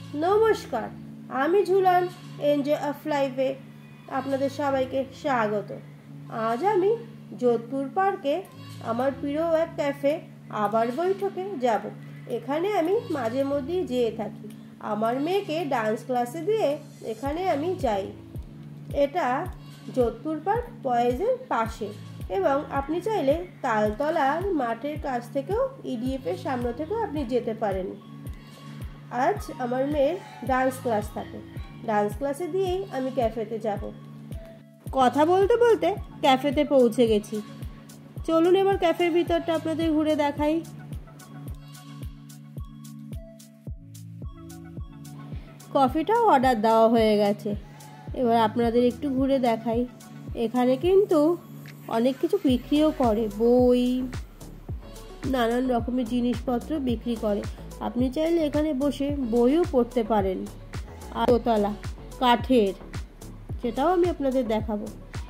নমস্কার, আমি Jhulan enjoy of লাইফে আপনাদের সবাইকে স্বাগত। আজ আমি যোধপুর পার্কে আমার প্রিয় এক ক্যাফে আবার বৈঠকে যাব। এখানে আমি মাঝে মধ্যেই যেয়ে থাকি। আমার মেয়েকে ডান্স ক্লাসে দিয়ে এখানে আমি যাই। এটা যোধপুর পার্ক বয়েজের পাশে, এবং আপনি চাইলে তালতলার মাঠের কাছ থেকেও ইডিএফের সামনে থেকেও আপনি যেতে পারেন। আজ আমার মেয়ের ডান্স ক্লাস থাকে, ডান্স ক্লাসে দিয়েই আমি ক্যাফেতে যাব। কথা বলতে বলতে ক্যাফেতে পৌঁছে গেছি। চলুন এবার ক্যাফের ভিতরটা আপনাদের ঘুরে দেখাই। কফিটাও অর্ডার দেওয়া হয়ে গেছে, এবার আপনাদের একটু ঘুরে দেখাই। এখানে কিন্তু অনেক কিছু বিক্রিও করে, বই, নানান রকমের জিনিসপত্র বিক্রি করে। আপনি চাইলে এখানে বসে বইও পড়তে পারেন। আর দোতলা কাঠের, সেটাও আমি আপনাদের দেখাবো।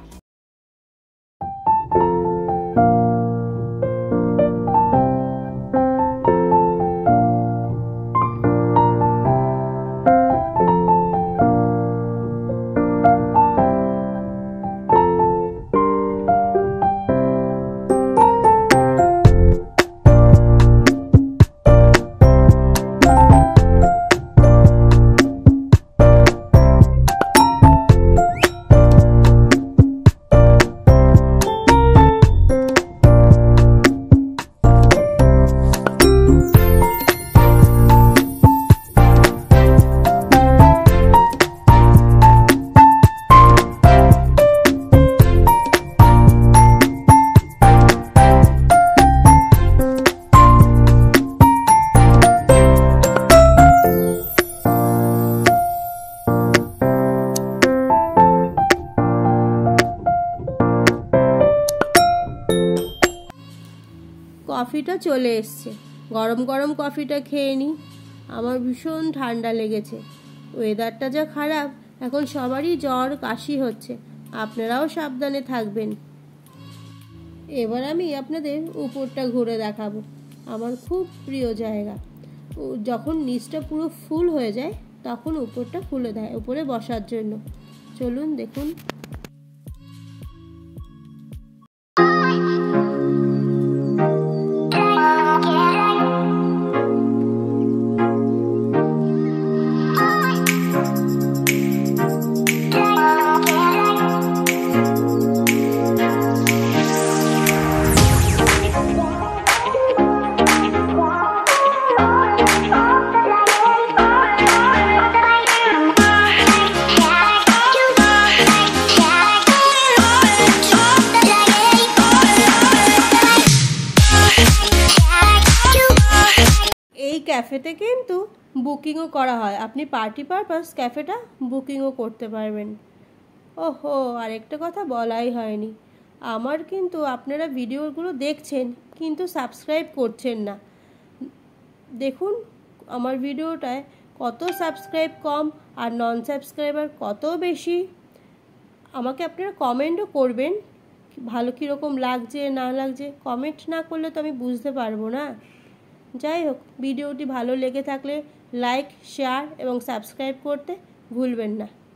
কফিটা চলে এসছে, গরম গরম কফিটা খেয়ে নিই। আমার ভীষণ ঠান্ডা লেগেছে, ওয়েদারটা যা খারাপ, এখন সবারই জ্বর কাশি হচ্ছে, আপনারাও সাবধানে থাকবেন। এবার আমি আপনাদের উপরটা ঘুরে দেখাবো। আমার খুব প্রিয় জায়গা। যখন নিচটা পুরো ফুল হয়ে যায় তখন উপরটা খুলে দেয় উপরে বসার জন্য। চলুন দেখুন। এই ক্যাফেতে কিন্তু বুকিংও করা হয়, আপনি পার্টি পারপাস ক্যাফেটা বুকিংও করতে পারবেন। ওহো, আরেকটা কথা বলাই হয়নি, আমার কিন্তু আপনারা ভিডিওগুলো দেখছেন কিন্তু সাবস্ক্রাইব করছেন না। দেখুন আমার ভিডিওটায় কত সাবস্ক্রাইব কম আর নন সাবস্ক্রাইবার কত বেশি। আমাকে আপনারা কমেন্টও করবেন, ভালো কীরকম লাগছে না লাগছে। কমেন্ট না করলে তো আমি বুঝতে পারবো না। যাই হোক, ভিডিওটি ভালো লেগে থাকলে লাইক, শেয়ার এবং সাবস্ক্রাইব করতে ভুলবেন না।